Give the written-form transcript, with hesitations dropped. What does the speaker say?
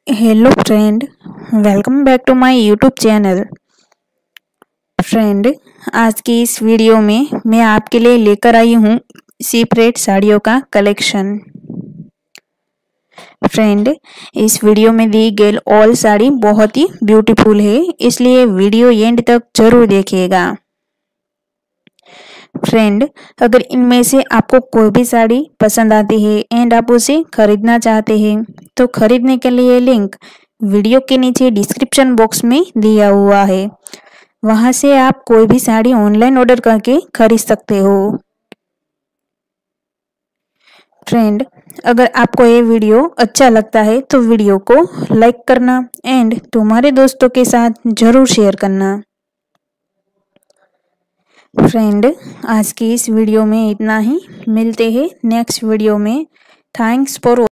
Hello friend, welcome back to my YouTube channel. Friend, आज की इस वीडियो में मैं आपके लिए लेकर आई हूँ सीपरेट साड़ियों का कलेक्शन। फ्रेंड, इस वीडियो में दी गई ऑल साड़ी बहुत ही ब्यूटीफुल है, इसलिए वीडियो एंड तक जरूर देखिएगा। फ्रेंड, अगर इनमें से आपको कोई भी साड़ी पसंद आती है एंड आप उसे खरीदना चाहते हैं तो खरीदने के लिए लिंक वीडियो के नीचे डिस्क्रिप्शन बॉक्स में दिया हुआ है। वहां से आप कोई भी साड़ी ऑनलाइन ऑर्डर करके खरीद सकते हो। फ्रेंड, अगर आपको ये वीडियो अच्छा लगता है तो वीडियो को लाइक करना एंड तुम्हारे दोस्तों के साथ जरूर शेयर करना। फ्रेंड, आज की इस वीडियो में इतना ही। मिलते हैं नेक्स्ट वीडियो में। Thanks for